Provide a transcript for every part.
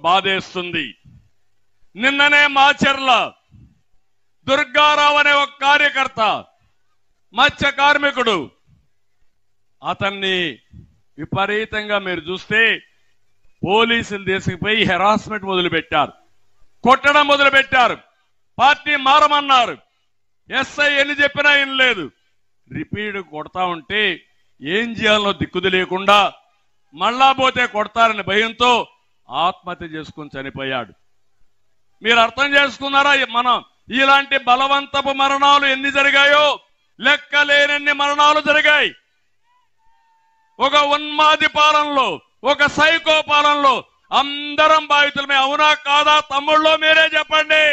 బాధేస్తుంది. నిన్ననే మాచర్ల దుర్గారావు అనే ఒక కార్యకర్త, మత్స్య కార్మికుడు, అతన్ని విపరీతంగా మీరు చూస్తే పోలీసులు తీసుకుపోయి హెరాస్మెంట్ మొదలుపెట్టారు, కొట్టడం మొదలుపెట్టారు, పార్టీ మారమన్నారు. ఎస్ఐ ఎన్ని చెప్పినా ఏం లేదు, రిపీట్ కొడతా ఉంటే ఏం చేయాలో దిక్కుది లేకుండా మళ్ళా పోతే కొడతారని భయంతో ఆత్మహత్య చేసుకుని చనిపోయాడు. మీరు అర్థం చేసుకున్నారా? మనం ఇలాంటి బలవంతపు మరణాలు ఎన్ని జరిగాయో లెక్కలేనన్ని మరణాలు జరిగాయి. ఒక ఉన్మాది పాలనలో, ఒక సైకో పాలనలో అందరం బాధితులమే. అవునా కాదా తమ్ముళ్ళో మీరే చెప్పండి.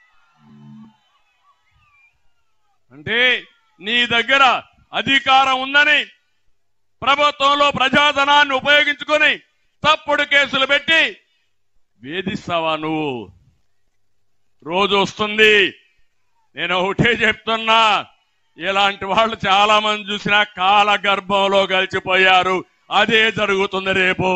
అంటే నీ దగ్గర అధికారం ఉందని ప్రభుత్వంలో ప్రజాధనాన్ని ఉపయోగించుకొని తప్పుడు కేసులు పెట్టి వేధిస్తావా నువ్వు? రోజు వస్తుంది. నేను ఒకటే చెప్తున్నా, ఇలాంటి వాళ్ళు చాలా మంది చూసినా కాల గర్భంలో కలిసిపోయారు. అదే జరుగుతుంది రేపు.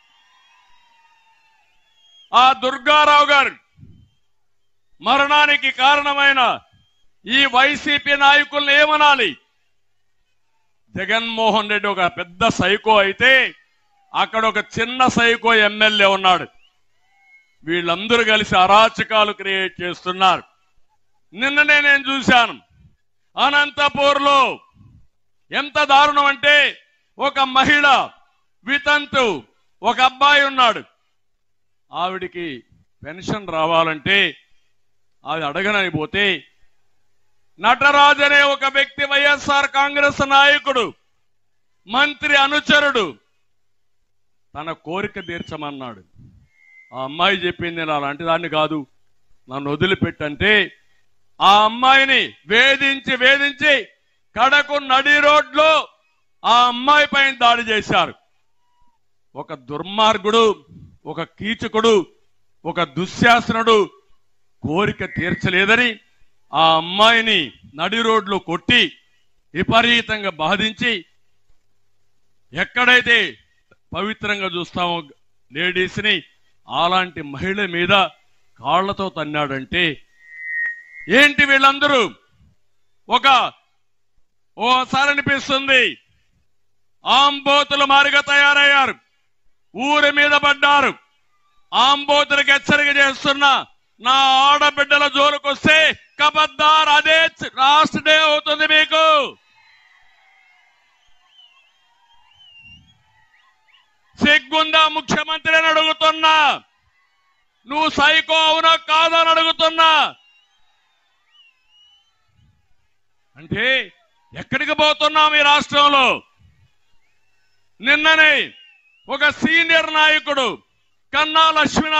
ఆ దుర్గారావు గారు మరణానికి కారణమైన ఈ వైసీపీ నాయకులను ఏమనాలి? జగన్మోహన్ రెడ్డి ఒక పెద్ద సైకో అయితే అక్కడ ఒక చిన్న సైకో ఎమ్మెల్యే ఉన్నాడు. వీళ్ళందరూ కలిసి అరాచకాలు క్రియేట్ చేస్తున్నారు. నిన్ననే నేను చూశాను అనంతపూర్లో ఎంత దారుణం అంటే, ఒక మహిళ వితంతు, ఒక అబ్బాయి ఉన్నాడు. ఆవిడికి పెన్షన్ రావాలంటే అది అడగనని పోతే నటరాజ్ అనే ఒక వ్యక్తి, వైఎస్ఆర్ కాంగ్రెస్ నాయకుడు, మంత్రి అనుచరుడు, తన కోరిక తీర్చమన్నాడు. ఆ అమ్మాయి చెప్పింది, నేను అలాంటి దాన్ని కాదు, నన్ను వదిలిపెట్టంటే ఆ అమ్మాయిని వేధించి వేధించి కడకు నడి రోడ్లో ఆ అమ్మాయి పైన దాడి చేశారు. ఒక దుర్మార్గుడు, ఒక కీచకుడు, ఒక దుశ్శాసనుడు కోరిక తీర్చలేదని ఆ అమ్మాయిని నడి రోడ్లో కొట్టి విపరీతంగా బాధించి, ఎక్కడైతే పవిత్రంగా చూస్తామో లేడీస్ ని, అలాంటి మహిళ మీద కాళ్లతో తన్నాడంటే ఏంటి వీళ్ళందరూ? ఓసారి అనిపిస్తుంది ఆంబోతులు మారిగా తయారయ్యారు, ఊరి మీద పడ్డారు. ఆంబోతులకు హెచ్చరిక చేస్తున్నా, నా ఆడబిడ్డల జోలుకొస్తే కబద్దార్, అదే లాస్ట్ డే అవుతుంది మీకు. సిగ్గుందా ముఖ్యమంత్రిని అడుగుతున్నా? నువ్వు సైకో అవునా కాదా అని అడుగుతున్నా. అంటే ఎక్కడికి పోతున్నాం ఈ రాష్ట్రంలో? నిన్ననే ఒక సీనియర్ నాయకుడు కన్నా లక్ష్మీ